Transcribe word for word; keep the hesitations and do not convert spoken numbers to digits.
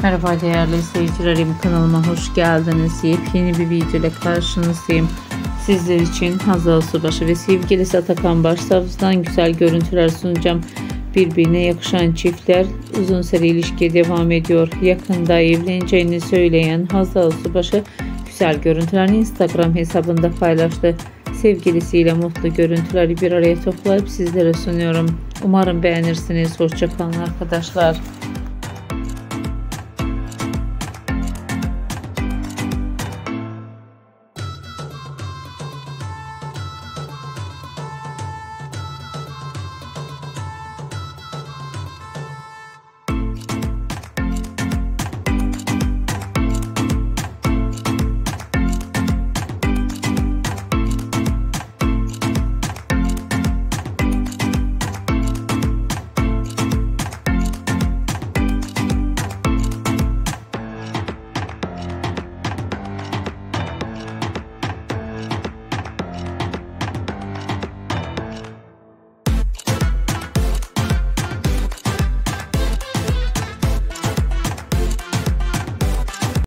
Merhaba değerli izleyicilerim, kanalıma hoş geldiniz. Yepyeni bir video ile karşınızdayım. Sizler için Hazal Subaşı ve sevgilisi Atakan Başsavcı'dan güzel görüntüler sunacağım. Birbirine yakışan çiftler uzun süre ilişkiye devam ediyor. Yakında evleneceğini söyleyen Hazal Subaşı güzel görüntülerini Instagram hesabında paylaştı. Sevgilisiyle mutlu görüntüleri bir araya toplayıp sizlere sunuyorum. Umarım beğenirsiniz. Hoşça kalın arkadaşlar.